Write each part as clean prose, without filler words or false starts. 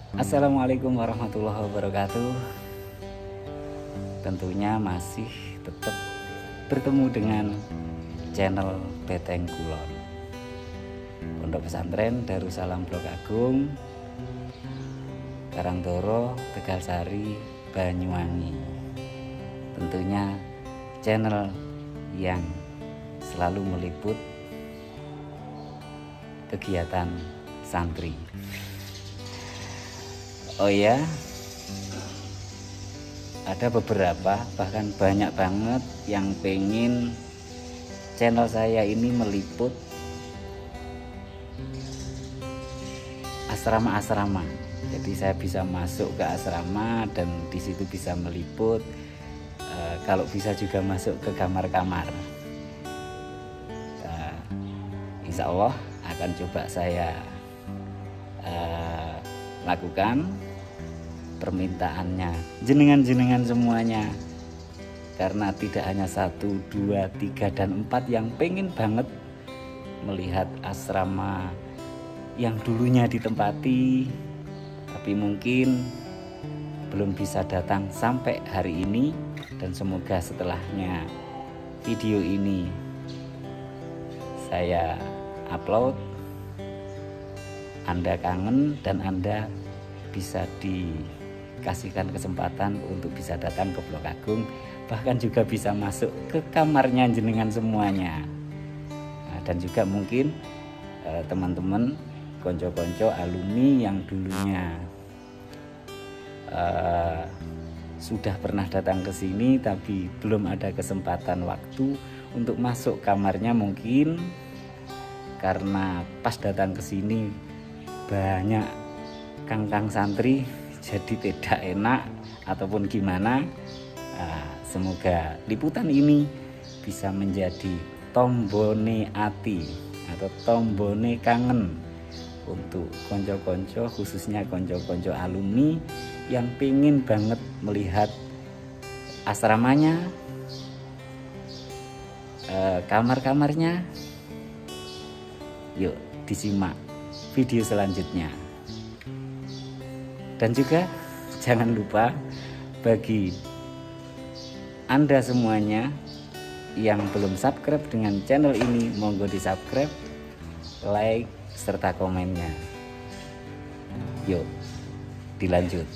Assalamualaikum warahmatullahi wabarakatuh. Tentunya masih tetap bertemu dengan channel Beteng Kulon, Pondok Pesantren Darussalam Blok Agung, Karangtoro, Tegalsari, Banyuwangi. Tentunya channel yang selalu meliput kegiatan santri. Oh ya, ada beberapa, bahkan banyak banget yang pengen channel saya ini meliput asrama-asrama. Jadi saya bisa masuk ke asrama dan di situ bisa meliput. Kalau bisa juga masuk ke kamar-kamar. Insya Allah akan coba saya lakukan permintaannya jenengan semuanya, karena tidak hanya 1, 2, 3, dan 4 yang pengen banget melihat asrama yang dulunya ditempati tapi mungkin belum bisa datang sampai hari ini. Dan semoga setelahnya video ini saya upload, Anda kangen dan Anda bisa dikasihkan kesempatan untuk bisa datang ke Blok Agung, bahkan juga bisa masuk ke kamarnya jenengan semuanya. Dan juga mungkin teman-teman konco-konco alumni yang dulunya sudah pernah datang ke sini tapi belum ada kesempatan waktu untuk masuk kamarnya, mungkin karena pas datang ke sini banyak kangkang santri jadi tidak enak ataupun gimana. Semoga liputan ini bisa menjadi tombone ati atau tombone kangen untuk konco-konco, khususnya konco-konco alumni yang pengen banget melihat asramanya, kamar-kamarnya. Yuk disimak video selanjutnya. Dan juga jangan lupa bagi Anda semuanya yang belum subscribe dengan channel ini, monggo di subscribe, like, serta komennya. Yuk dilanjut.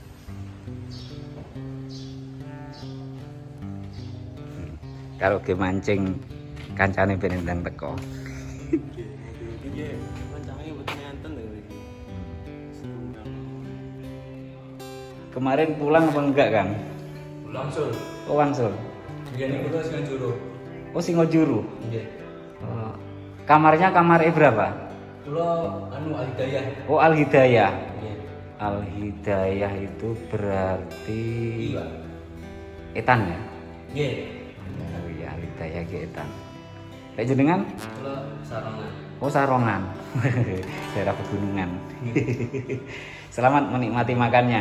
Kalau ke mancing kancane ben endang teko. Kemarin pulang apa enggak, Kang? Pulang, Sul. Oh, wangsul. Biyen niku sing juru. Oh, Singojuru. Nggih. Kamarnya kamar berapa? Kula Al-Hidayah. Oh, Al-Hidayah. Nggih. Al-Hidayah itu berarti Iya. Etan ya? Nggih. Oh iya, Al-Hidayah ke Etan. Lek jenengan? Kula Sarongan. Oh, Sarongan. Daerah pegunungan. Selamat menikmati makannya.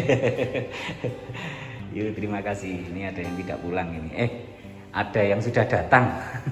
Yuk, terima kasih. Ini ada yang tidak pulang ini. Ada yang sudah datang.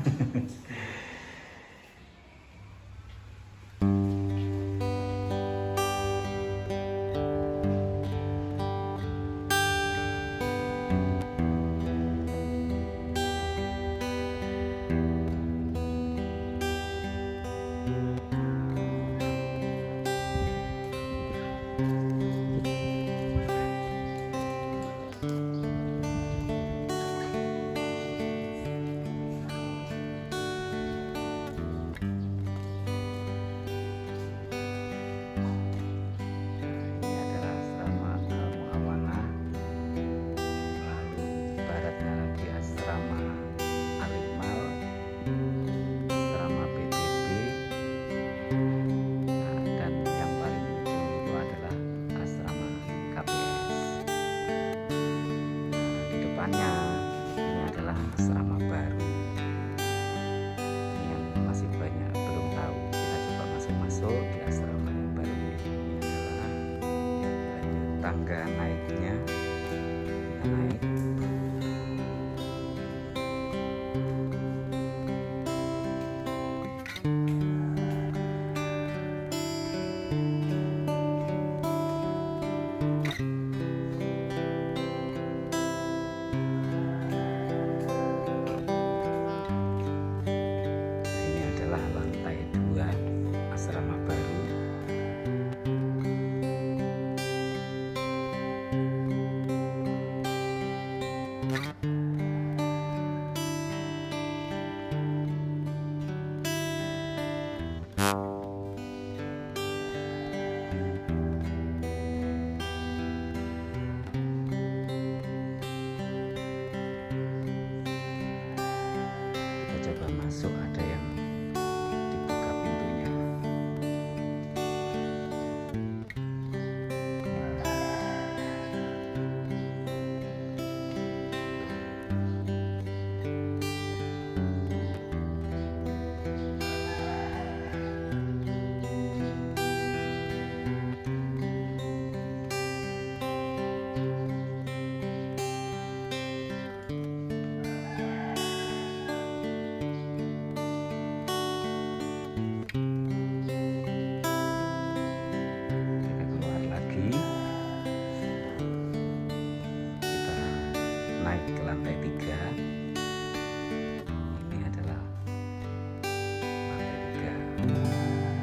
Ini adalah asrama baru yang masih banyak belum tahu. Kita coba masuk di asrama yang baru ini. Ini adalah tangga naiknya. Kita naik. Naik ke lantai 3. Ini adalah lantai 3.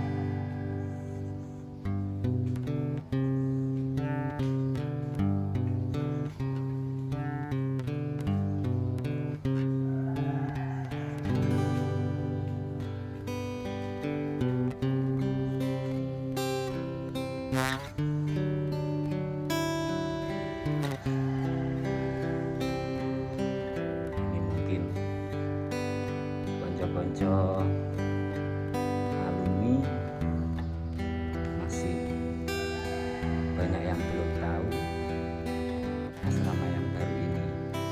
Konco alumni masih banyak yang belum tahu asrama yang baru ini.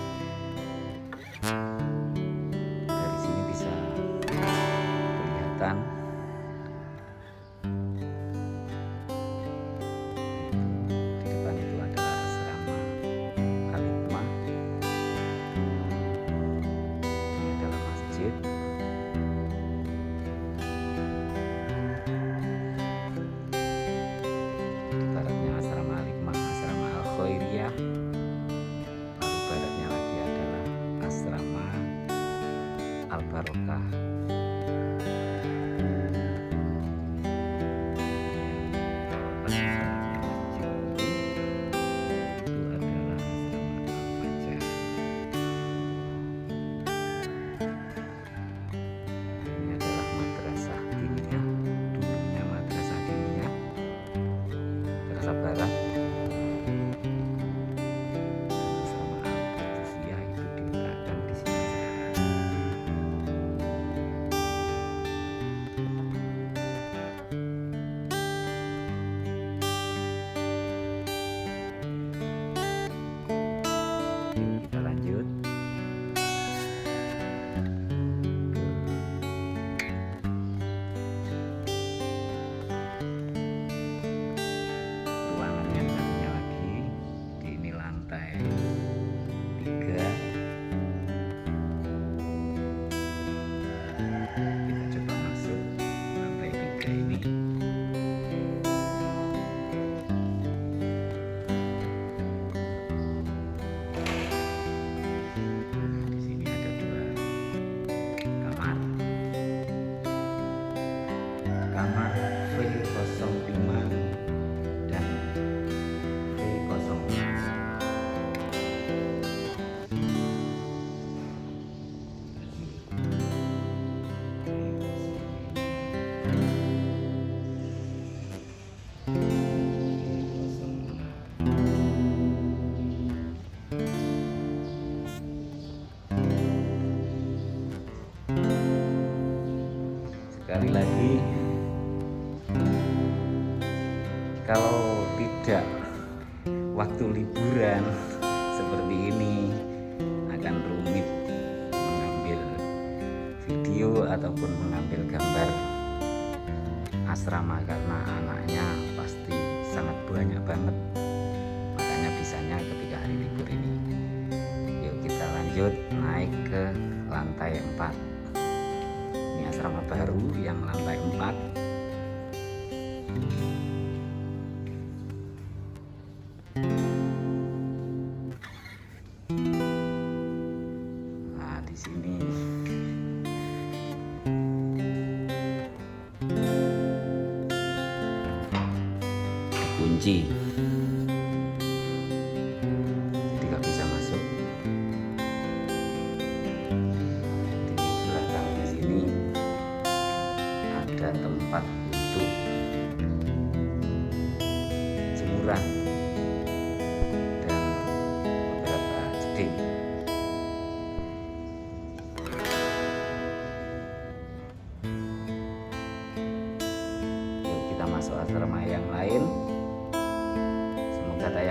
Dari sini bisa kelihatan di depan itu adalah asrama Al-Hikmah. Ini adalah masjid. Lalu baratnya lagi adalah asrama Al-Barokah. Itu adalah asrama Al-Fajar. Ini adalah madrasah diniyah, dulunya madrasah diniyah, madrasah barat. Kita lanjut ruangan yang satunya lagi. Ini lantai 3. Kita coba masuk lantai 3 ini. Kamar V05 dan V06. Sekali lagi, kalau tidak waktu liburan seperti ini akan rumit mengambil video ataupun mengambil gambar asrama karena anaknya pasti sangat banyak banget. Makanya bisanya ketika hari libur ini. Yuk kita lanjut naik ke lantai 4. Ini asrama baru yang lantai 4. Nah, di sini kunci, jadi nggak bisa masuk. Di belakangnya sini ada tempat untuk jemuran dan beberapa jeding. Yuk kita masuk asrama yang lain.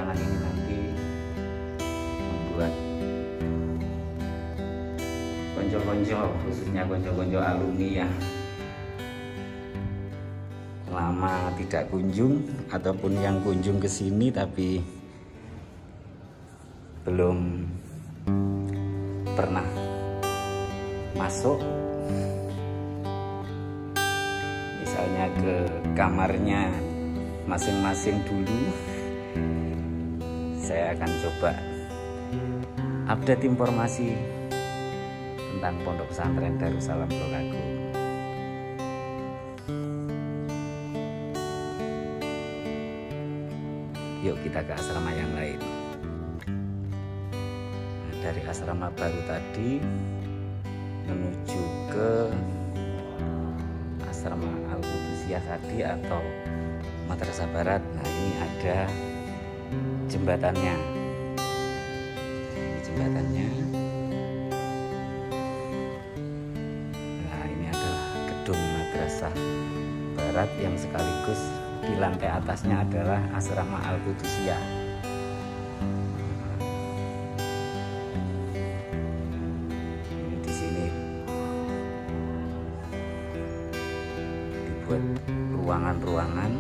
petualangan ini nanti membuat konco-konco, khususnya konco-konco alumni yang lama tidak kunjung ataupun yang kunjung ke sini tapi belum pernah masuk, misalnya ke kamarnya masing-masing dulu. Saya akan coba update informasi tentang Pondok Pesantren Darussalam Tulung Agung. Yuk kita ke asrama yang lain. Nah, dari asrama baru tadi menuju ke asrama Al-Qudusiyah tadi atau Madrasah Barat. Nah, ini ada jembatannya. Ini jembatannya. Nah, ini adalah gedung Madrasah Barat yang sekaligus di lantai atasnya adalah asrama Al-Qudusiyah. Ini di sini dibuat ruangan-ruangan,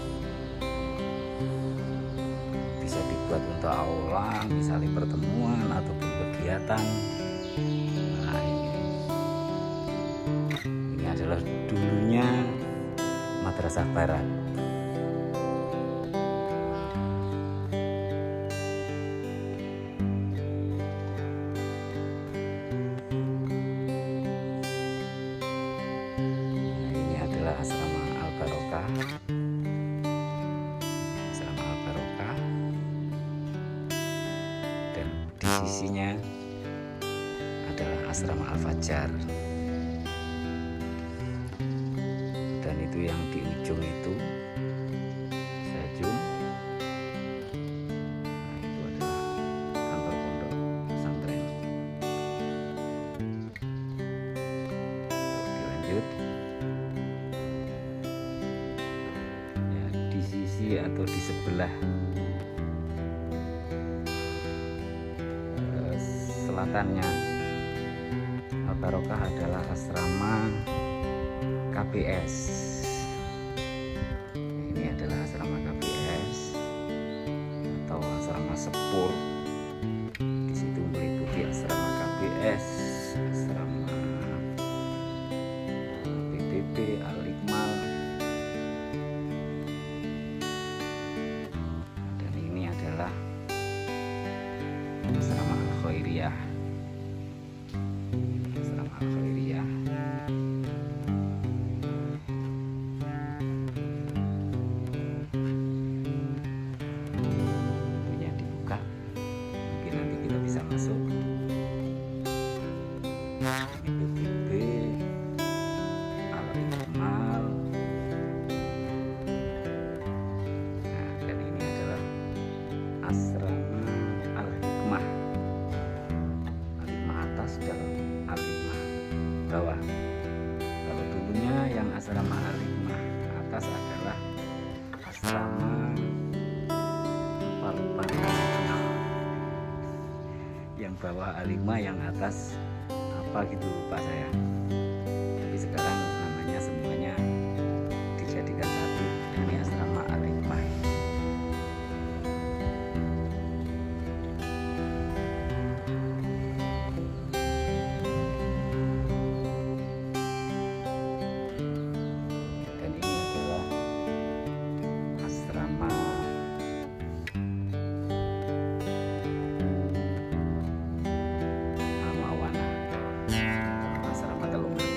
bisa dibuat untuk aula, misalnya pertemuan ataupun kegiatan. Nah, ini adalah dulunya Madrasah Barat. Asrama Al-Barokah, asrama Al-Barokah, dan di sisinya adalah asrama Al-Fajar. Dan itu yang di ujung itu saya zoom. Nah, itu adalah kantor pondok pesantren. Dilanjut. Atau di sebelah selatannya Al-Barokah adalah asrama KBS. Ini adalah asrama KBS atau asrama Sepur. Di situ meliputi asrama KBS, asrama PBB, Al-Iqmal. Asrama Al-Khairiyah, asrama Al-Khairiyah. Pintunya dibuka, mungkin nanti kita bisa masuk. Ini PBB, Al-Iqmal. Nah, dan ini adalah asrama Al-Hikmah atas dan Al-Hikmah bawah. Kalau dulunya yang asrama Al-Hikmah atas adalah asrama lupa yang bawah Al-Hikmah, yang atas apa gitu lupa saya. Tapi sekarang namanya semuanya dijadikan satu. Ini asrama Al-Hikmah. Asrama Telung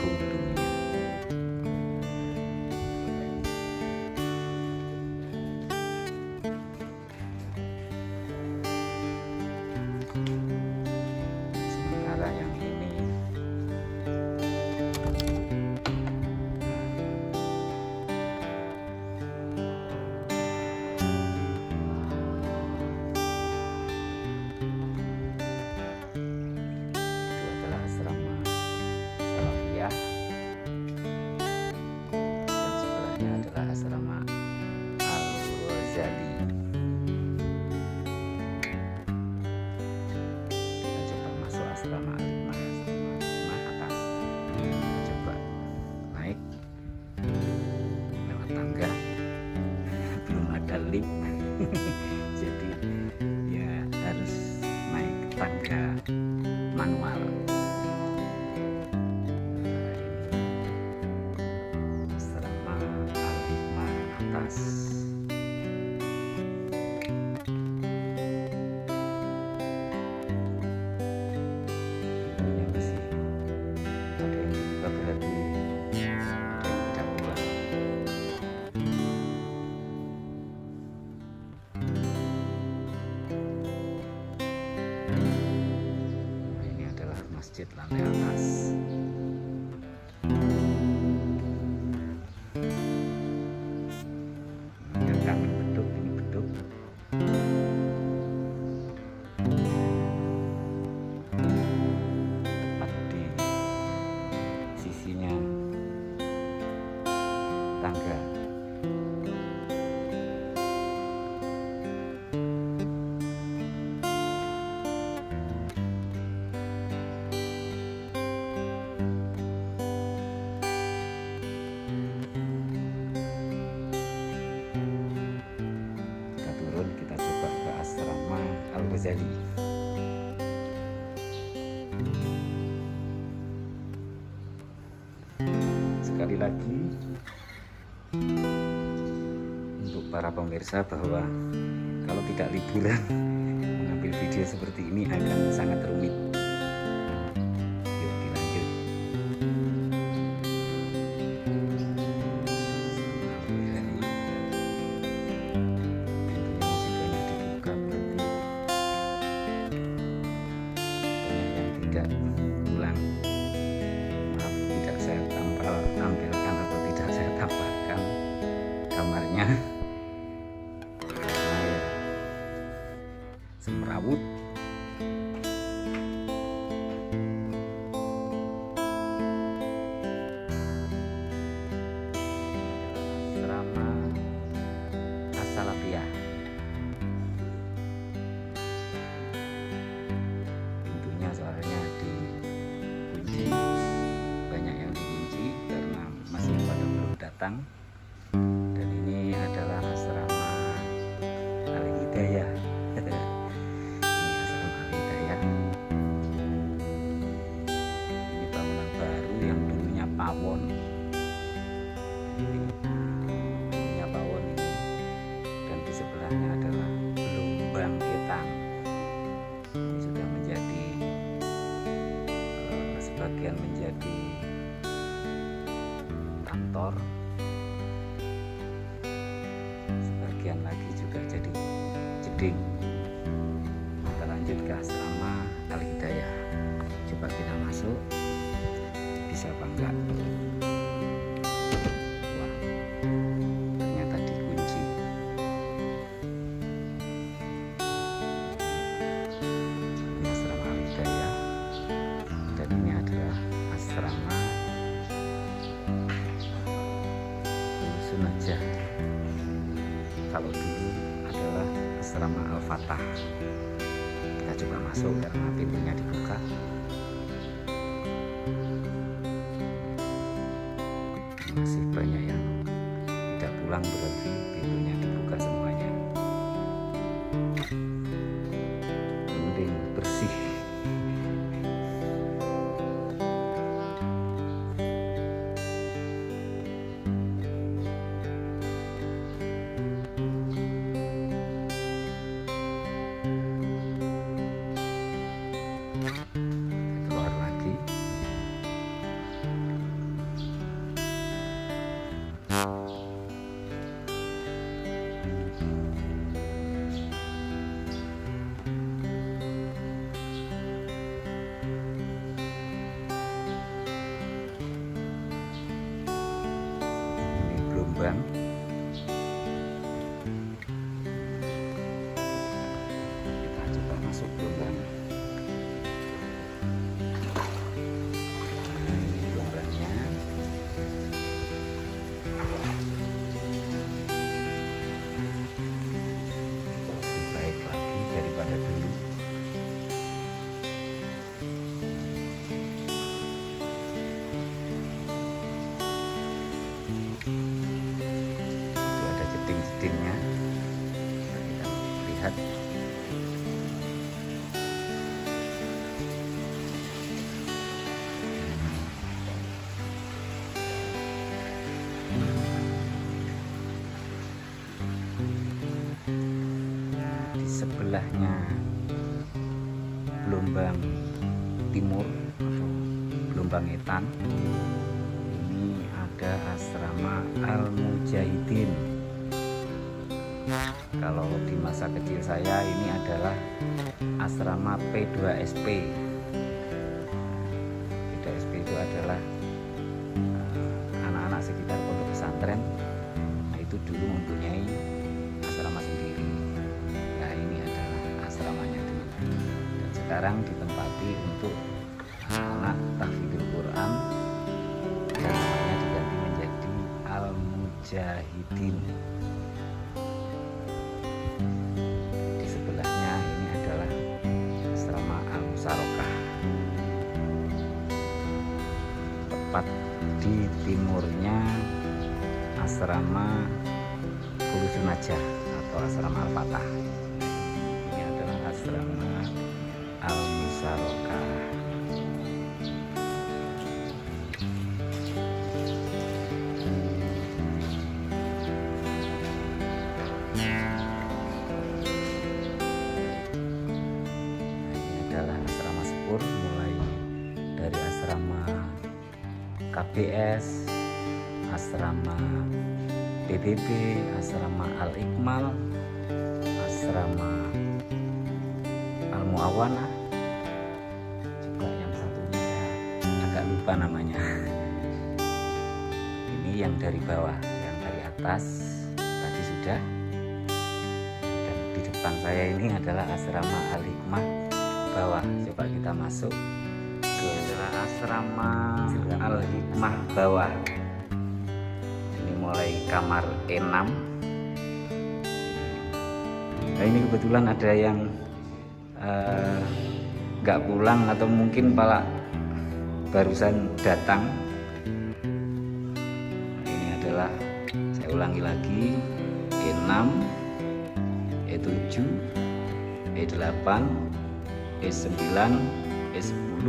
Jadi ya harus naik tangga manual. Asrama Al-Hikmah atas. Ini masih ada yang dibuka, berarti tidak pulang. Nah, ini adalah masjid lantai atas. Yang kami beduk, ini beduk. Tepat di sisinya tangga. Kita turun, kita coba ke asrama Al-Ghazali. Sekali lagi untuk para pemirsa bahwa kalau tidak liburan mengambil video seperti ini akan sangat rumit. Yuk dilanjut. Pintunya masih banyak dibuka, berarti banyak yang tidak pulang. Maaf, tidak saya tampilkan atau tidak saya tampilkan kamarnya karena ya semrawut. Asrama As-Salafiyah. Pintunya soalnya dikunci, banyak yang dikunci karena masih pada belum datang. Dan ini adalah asrama Al-Hidayah. Ini asrama Al-Hidayah. Ini bangunan baru yang dulunya pawon. Ini dulunya pawon ini. Dan di sebelahnya adalah gelombang ketang. Ini sudah menjadi sebagian menjadi kantor, sebagian lagi juga jadi jeding. Kita lanjut ke asrama Al-Hidayah. Coba kita masuk, bisa apa enggak? Wah, ternyata dikunci. Ini asrama Al-Hidayah, dan ini adalah asrama Sunajah. Kalau dulu adalah asrama Al-Fatah. Kita coba masuk karena pintunya dibuka. Masih banyak yang tidak pulang, berarti pintunya dibuka semuanya. Mending bersih. lihat. Di sebelahnya gelombang timur atau gelombang etan ini ada asrama Al-Mujahidin. Kalau di masa kecil saya ini adalah asrama P2SP. P2SP itu adalah anak-anak sekitar pondok pesantren. Nah, itu dulu mempunyai asrama sendiri. Nah, ini adalah asramanya dulu. Dan sekarang ditempati untuk anak tahfidzul Quran dan namanya diganti menjadi Al-Mujahidin. Di sebelahnya ini adalah asrama Al-Musarokah. Tepat di timurnya asrama Hulusun Najah atau asrama Al-Fatah. Ini adalah asrama Al-Musarokah. Adalah asrama sepur, mulai dari asrama KBS, asrama PBB, asrama Al-Ikmal, asrama Al-Muawanah, juga yang satunya saya agak lupa namanya. Ini yang dari bawah, yang dari atas tadi sudah. Dan di depan saya ini adalah asrama Al-Hikmah bawah. Coba kita masuk. Ini adalah asrama Al-Hikmah bawah. Ini mulai kamar E6. Nah, ini kebetulan ada yang nggak pulang atau mungkin malah barusan datang. Ini adalah, saya ulangi lagi, E6, E7, E8, E9, E10,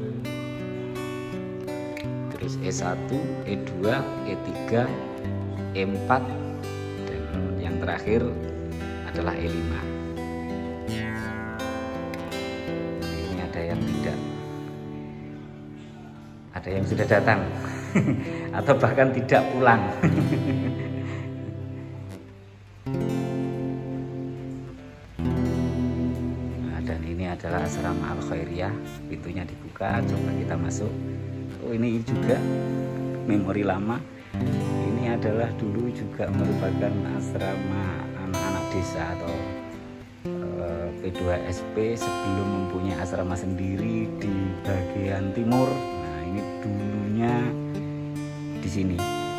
terus E1, E2, E3, E4, dan yang terakhir adalah E5. Ini ada yang tidak, ada yang sudah datang atau bahkan tidak pulang. Dan ini adalah asrama Al-Khairiyah. Pintunya dibuka, coba kita masuk. Oh, ini juga memori lama. Ini adalah dulu juga merupakan asrama anak-anak desa atau P2SP sebelum mempunyai asrama sendiri di bagian timur. Nah, ini dulunya di sini.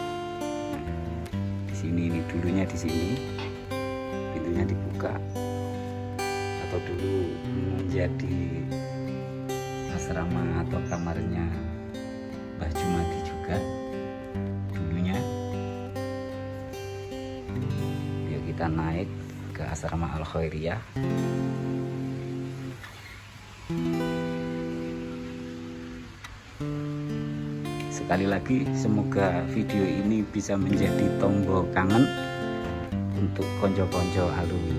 Di sini, ini dulunya di sini. Pintunya dibuka. Atau dulu menjadi asrama atau kamarnya Mbah Jumadi juga dulunya. Yuk kita naik ke asrama Al-Khairiyah. Sekali lagi, semoga video ini bisa menjadi tombol kangen untuk konco-konco alumni.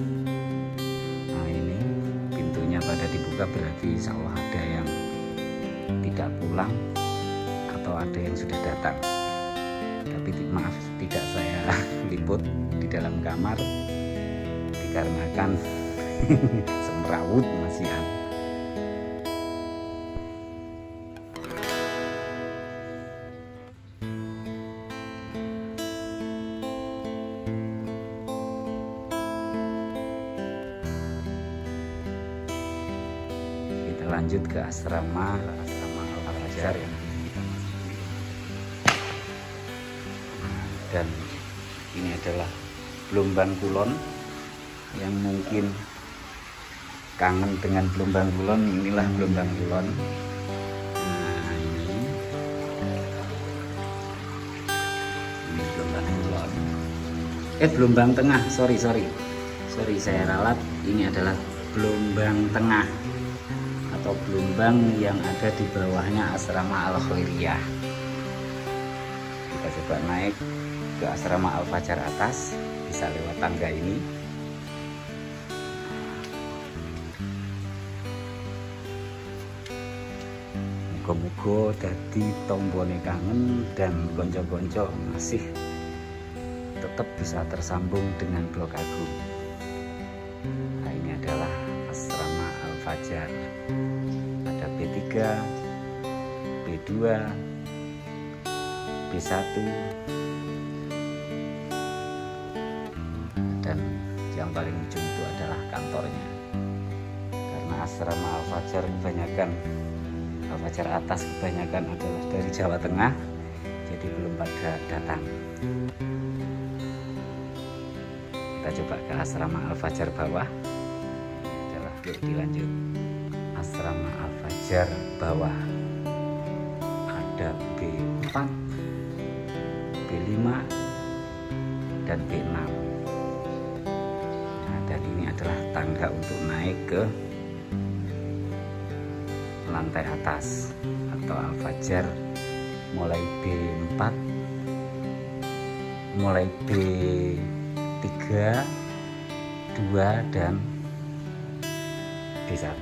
Pada dibuka berarti insya Allah ada yang tidak pulang atau ada yang sudah datang. Tapi maaf, tidak saya liput di dalam kamar dikarenakan semrawut masih ada. Lanjut ke asrama Al-Fajar ya. Dan ini adalah Blombang Kulon. Yang mungkin kangen dengan Blombang Kulon, inilah Blombang Kulon. Nah, ini Blombang Kulon. Blombang Tengah, sorry sorry saya ralat, ini adalah gelombang tengah atau gelombang yang ada di bawahnya asrama Al Khairiyah. Kita coba naik ke asrama Al Fajar atas, bisa lewat tangga ini. Muga-muga dadi tombone kangen dan konco-konco masih tetap bisa tersambung dengan Blok Agung. Nah, ini adalah asrama Al Fajar. Ada B3, B2, B1, dan yang paling ujung itu adalah kantornya. Karena asrama Al Fajar kebanyakan, Al Fajar atas kebanyakan adalah dari Jawa Tengah, jadi belum pada datang. Kita coba ke asrama Al Fajar bawah. Adalah, yuk dilanjut. Asrama Al Fajar bawah ada B4, B5, dan B6. Nah, dan ini adalah tangga untuk naik ke lantai atas atau Al Fajar, mulai B4, mulai B3, 2, dan B1.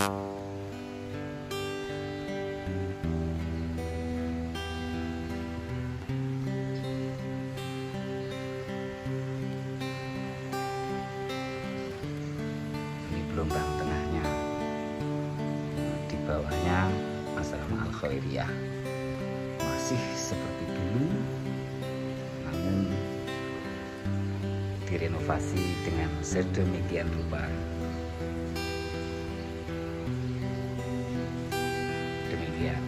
Ini gelombang tengahnya. Di bawahnya asrama Al Khairiyah. Masih seperti dulu, namun direnovasi dengan sedemikian rupa. Demikian.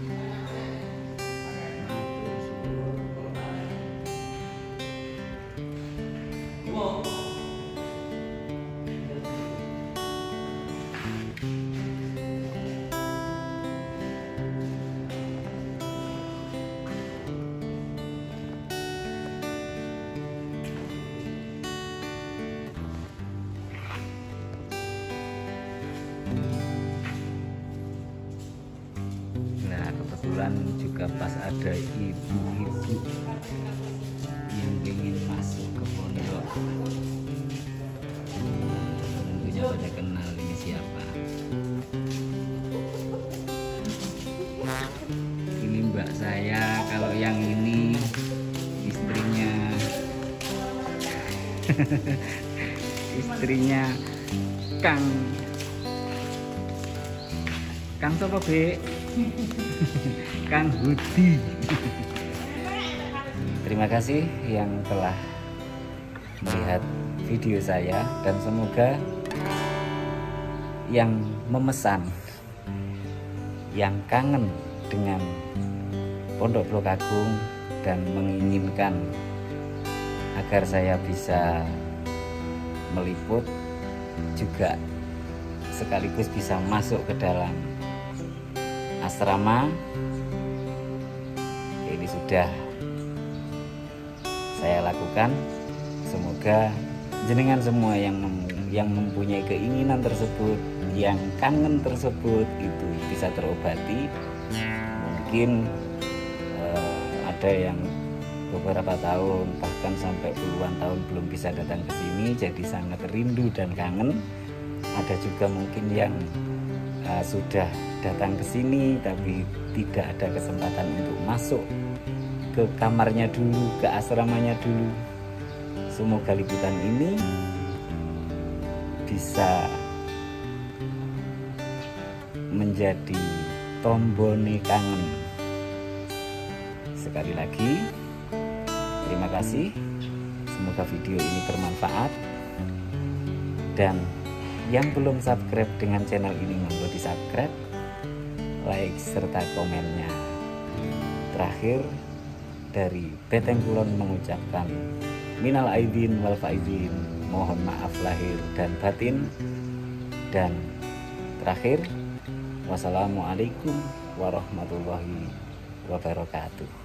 Nah, kebetulan juga pas ada ibu-ibu yang ingin masuk ke pondok. Tentunya pada kenal ini siapa. Ini mbak saya, kalau yang ini istrinya. Istrinya Kang siapa, Be? Kang Budi. Terima kasih yang telah melihat video saya, dan semoga yang memesan, yang kangen dengan Pondok Blok Agung dan menginginkan agar saya bisa meliput, juga sekaligus bisa masuk ke dalam asrama, ini sudah saya lakukan. Semoga jenengan semua yang mempunyai keinginan tersebut, yang kangen tersebut, itu bisa terobati. Mungkin ada yang beberapa tahun, bahkan sampai puluhan tahun belum bisa datang ke sini, jadi sangat rindu dan kangen. Ada juga mungkin yang sudah datang ke sini tapi tidak ada kesempatan untuk masuk ke kamarnya dulu, ke asramanya dulu. Semoga liputan ini bisa menjadi tombone kangen. Sekali lagi, terima kasih. Semoga video ini bermanfaat. Dan yang belum subscribe dengan channel ini, monggo di subscribe, like, serta komennya. Terakhir, dari Beteng Kulon mengucapkan minal aidin wal faizin, mohon maaf lahir dan batin. Dan terakhir, wassalamualaikum warahmatullahi wabarakatuh.